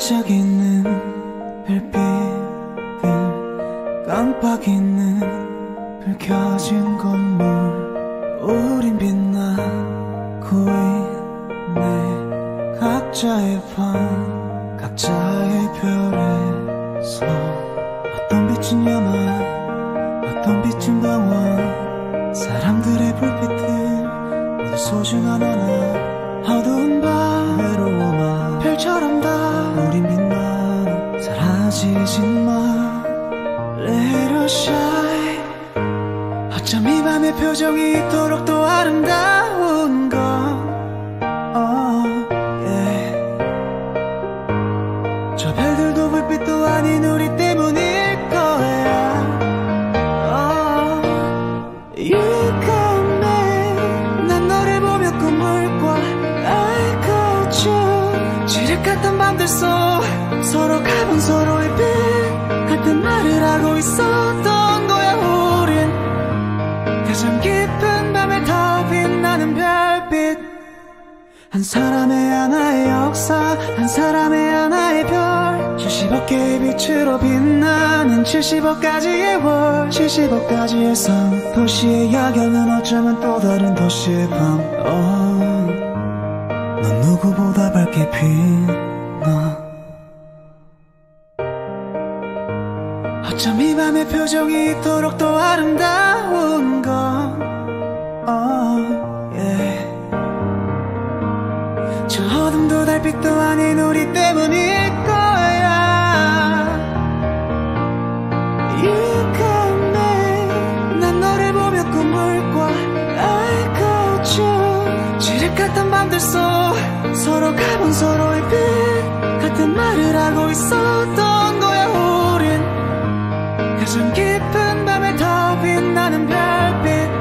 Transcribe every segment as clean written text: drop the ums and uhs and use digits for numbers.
반짝이는 별빛들, 깜빡이는 불 켜진 건물, 우린 빛나고 있네. 각자의 방, 각자의 별에서 어떤 빛은 야망, 어떤 빛은 방황. 사람들의 불빛들 모두 소중한 하나. 어두운 밤 외로워만 별처럼 다 우린 빛나. 사라지지 마, let us shine. 어쩜 이 밤의 표정이 이토록 또 아름다운 건 저 별들도 불빛도 아닌 우리 때문일 거야. You got me. 난 너를 보며 꿈을꿔. I got you. 지륵 같은 밤들 속 서로 가본 서로의 빛 같은 말을 하고 있었던 거야. 우린 가장 깊은 밤에 더 빛나는 별빛. 한 사람의 하나의 역사, 한 사람의 하나의 별. 70억 개의 빛으로 빛나는 70억 가지의 월, 70억 가지의 성. 도시의 야경은 어쩌면 또 다른 도시의 밤. 넌 누구보다 밝게 빛나. 어쩜 이 밤의 표정이 이토록 또 아름다운 건 저 어둠도 달빛도 아닌 우리 때문일 거야. You got me. 난 너를 보며 꿈을 꿔. I got you. 지륵 같은 밤들 속 서로 가본 서로의 빛 같은 말을 하고 있었던 거야. 우린 가장 깊은 밤에 더 빛나는 별빛.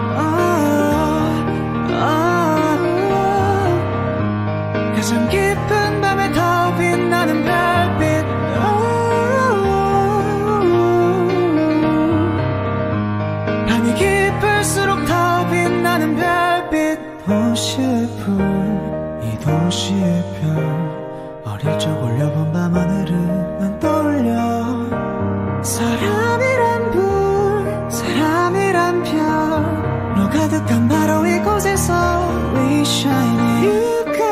가장 깊은 밤에 더 빛나는 별빛. 밤이 깊을수록 더 빛나는 별빛. 도시의 불, 이 도시의 별. 어릴 적 올려본 밤하늘을 난 떠올려. 사람이란 불, 사람이란 별. 너 가득한 바로 이곳에서 We shine.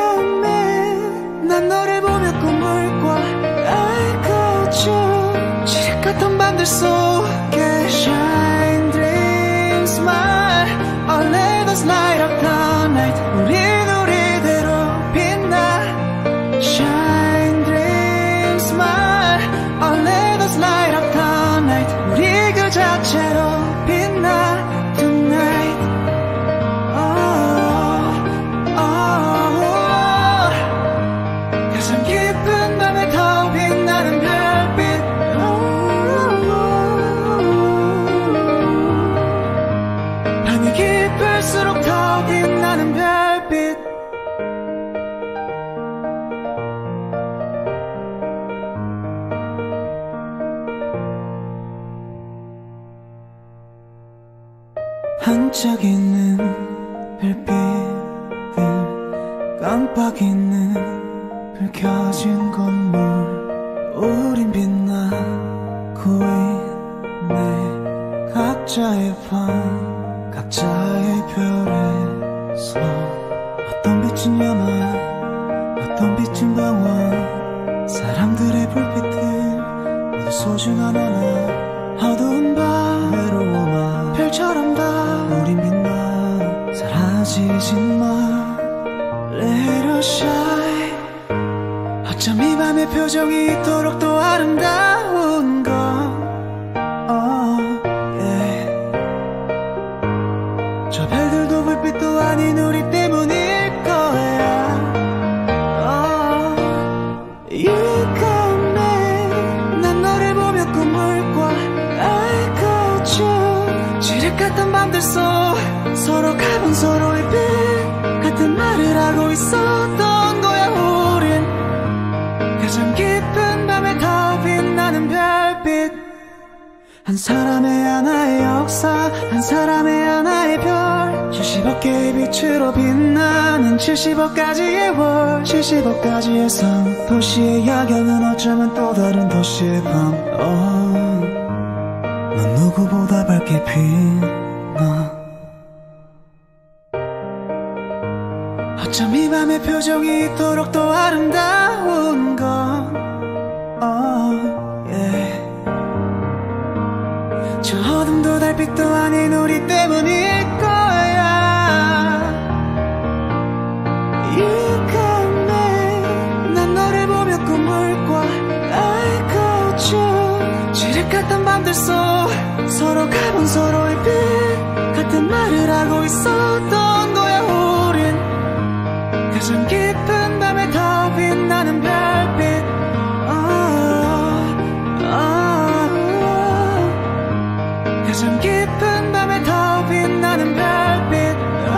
난 너를 보며 꿈을 꿔. I got you. 지륵 같은 밤들 속에 Shine, dream, smile. Oh, let us light up the night. 우린 우리대로 빛나. Shine, dream, smile. Oh, let us light up the night. 우리 그 자체로 빛나. Tonight. 가장 깊은 밤에 더 빛나는 별빛. 밤이 깊을수록 더 빛나는 별빛. 반짝이는 별빛들, 깜빡이는 불 켜진 건물, 우린 빛나고 있네. 각자의 방, 각자의 별에서 어떤 빛은 야망, 어떤 빛은 방황. 사람들의 불빛들 모두 소중한 하나. 어두운 밤 외로워만 별처럼 다 우린 빛나. 사라지지 마, let us shine. 어쩜 이 밤의 표정이 이토록 또 아름다운 건 저 별들도 불빛도 아닌 우리 때문일 거야. You got me. 난 너를 보며 꿈을 꿔. I got you. 지륵 같은 밤들 속 서로 가본 서로의 빛 같은 말을 하고 있었던 거야. 우린 가장 깊은 밤에 더 빛나는 별빛. 한 사람의 하나의 역사, 한 사람의 하나의 별. 70억 개의 빛으로 빛나는 70억 가지의 월, 70억 가지의 성. 도시의 야경은 어쩌면 또 다른 도시의 밤. 넌 누구보다 밝게 빛나. 어쩜 이 밤의 표정이 이토록 또 아름다운 건 저 어둠도 달빛도 아닌 우리 때문일 거야. You got me. 난 너를 보며 꿈을 꿔. I got you. 지륵 같은 밤들 속 서로 가본 서로의 빛 같은 말을 하고 있었던 거야. 우린 가장 깊은 밤에 더 빛나는 별빛. 가장 깊은 밤에 더 빛나는 별빛.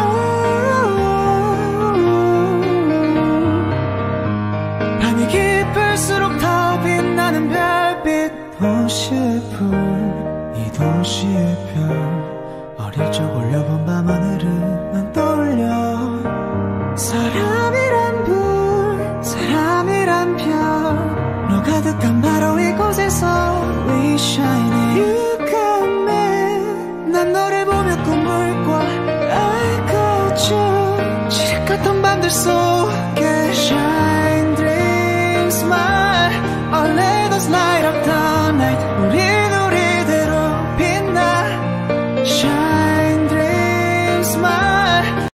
밤이 깊을수록 더 빛나는 별빛. 도시의 불, 이 도시의 별. 어릴 적 올려본 밤하늘을 난 떠올려. 사람이란 불, 사람이란 별. 너 가득한 바로 이곳에서 We shine. You got me. 난 너를 보며 꿈을 꿔. I got you. 지륵 같은 밤들 속에 Shine, dream, smile. All let us light.